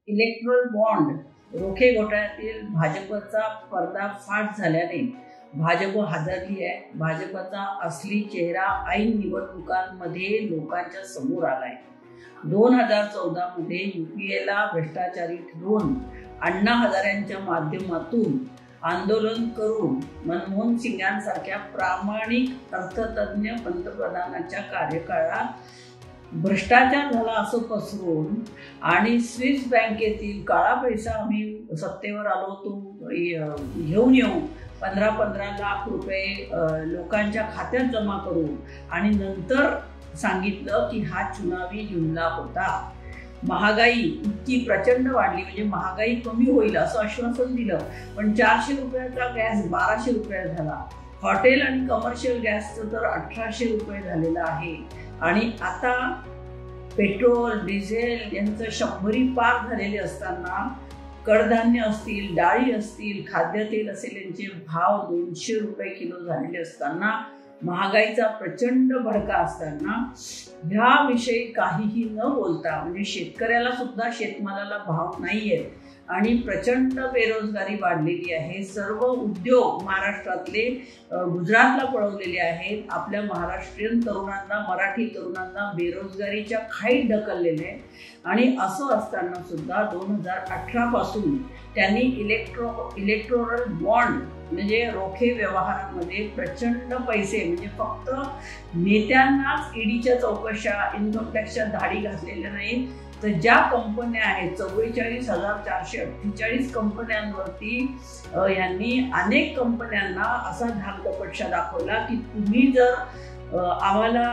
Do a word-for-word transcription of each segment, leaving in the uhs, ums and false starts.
Erectile bond रोखे घोटाळ्यातील भाजपचा पर्दाफाश झाल्याने भाजप हादरली आहे। भाजपचा असली चेहरा ऐन निवडणुकांमध्ये लोकांच्या समोर आलाय। दोन हजार चौदा मध्ये युपीएला भ्रष्टाचारी ठरवून अण्णा हजारेंच्या माध्यमातून आंदोलन करून मनमोहन सिंगांसारख्या प्रामाणिक अर्थतज्ञ पंतप्रधानाच्या कार्यकाळात भ्रष्टाचार झाला असं पसरवून आणि स्विस बँकेतील काळा पैसा आम्ही सत्तेवर आलो तो घेऊन येऊ पंधरा पंधरा लाख रुपये लोकांच्या खात्यात जमा करू आणि नंतर सांगितलं की हा चुनावी जुमला होता। महागाई इतकी प्रचंड वाढली म्हणजे महागाई कमी होईल असं आश्वासन दिलं, पण चारशे रुपयाचा गॅस बाराशे रुपये झाला। हॉटेल आणि कमर्शियल गॅसचं तर अठराशे रुपये झालेलं आहे आणि आता पेट्रोल डिझेल यांचं शंभरी पार झालेले असताना कडधान्य असतील, डाळी असतील, खाद्यतेल असेल यांचे भाव दोनशे रुपये किलो झालेले असताना महागाईचा प्रचंड भडका असताना ह्याविषयी काहीही न बोलता म्हणजे शेतकऱ्याला सुद्धा शेतमालाला भाव नाहीये आणि प्रचंड बेरोजगारी वाढलेली आहे। सर्व उद्योग महाराष्ट्रातले गुजरातला पळवलेले आहेत। आपल्या महाराष्ट्रीयन तरुणांना मराठी तरुणांना बेरोजगारीच्या खाईत ढकललेले आहे आणि असं असताना सुद्धा दोन हजार अठरा पासून त्यांनी इलेक्ट्रो इलेक्ट्रोरल बॉन्ड म्हणजे रोखे व्यवहारामध्ये प्रचंड पैसे म्हणजे फक्त नेत्यांनाच ईडीच्या चौकशा इन्कम टॅक्सच्या धाडी घातलेल्या नाही तर ज्या कंपन्या आहेत चव्वेचाळीस हजार चारशे अठ्ठेचाळीस कंपन्यांवरती यांनी अनेक कंपन्यांना असा धाकदपटशा दाखवला की तुम्ही जर आम्हाला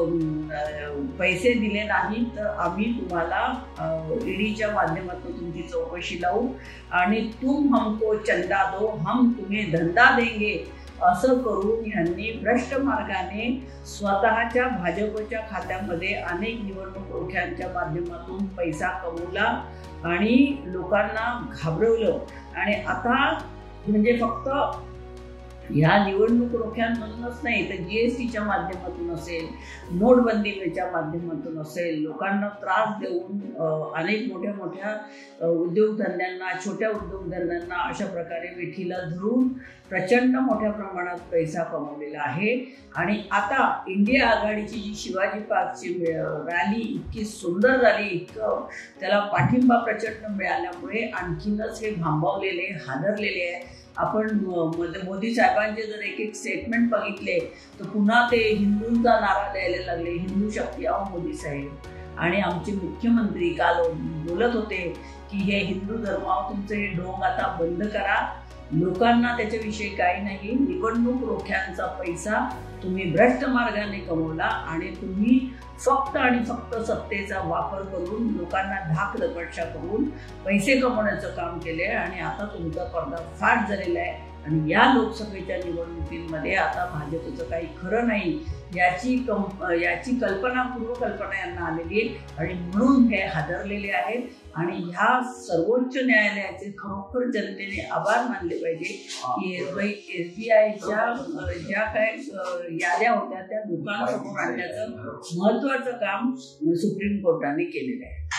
पैसे दिले नाही तर आम्ही तुम्हाला ईडीच्या माध्यमातून तुमची चौकशी लावू आणि तुम हमको चंदा दो हम तुम्हें धंदा देंगे असं करून यांनी भ्रष्ट मार्गाने स्वतःच्या भाजपच्या खात्यामध्ये अनेक निवडणूक रोख्यांच्या माध्यमातून पैसा कमवला आणि लोकांना घाबरवलं आणि आता म्हणजे फक्त ह्या निवडणूक रोख्यांमधूनच नाही तर जीएसटीच्या माध्यमातून असेल, नोटबंदीच्या माध्यमातून असेल, लोकांना त्रास देऊन अनेक मोठ्या मोठ्या उद्योगधंद्यांना छोट्या उद्योगधंद्यांना अशा प्रकारे वेठीला धरून प्रचंड मोठ्या प्रमाणात पैसा कमवलेला आहे। आणि आता इंडिया आघाडीची जी शिवाजी पार्कची रॅली इतकी सुंदर झाली, इतकं त्याला पाठिंबा प्रचंड मिळाल्यामुळे आणखीनच हे भांबावलेले हादरलेले आहे। आपण मोदी साहेबांचे जर एक एक स्टेटमेंट बघितले तर पुन्हा ते हिंदूंचा नारा द्यायला लागले, हिंदू शक्ती आओ मोदी साहेब। आणि आमचे मुख्यमंत्री काल बोलत होते की हे हिंदू धर्मावर तुमचे हे ढोंग आता बंद करा, लोकांना त्याच्याविषयी काही नाही, निवडणूक रोख्यांचा पैसा तुम्ही भ्रष्ट मार्गाने कमवला आणि तुम्ही फक्त आणि फक्त सत्तेचा वापर करून लोकांना धाक दपटशा करून पैसे कमवण्याचं काम केले आणि आता तुमचा पर्दाफाश झालेला आहे आणि या लोकसभेच्या निवडणुकीमध्ये आता भाजपचं काही खरं नाही याची कम याची कल्पना पूर्वकल्पना यांना आलेली आहे आणि म्हणून हे हादरलेले आहेत आणि ह्या सर्वोच्च न्यायालयाचे खरोखर जनतेने आभार मानले पाहिजे की एस बी आयच्या ज्या काय याद्या होत्या त्या लोकांसमोर आणण्याचं महत्त्वाचं काम सुप्रीम कोर्टाने केलेलं आहे।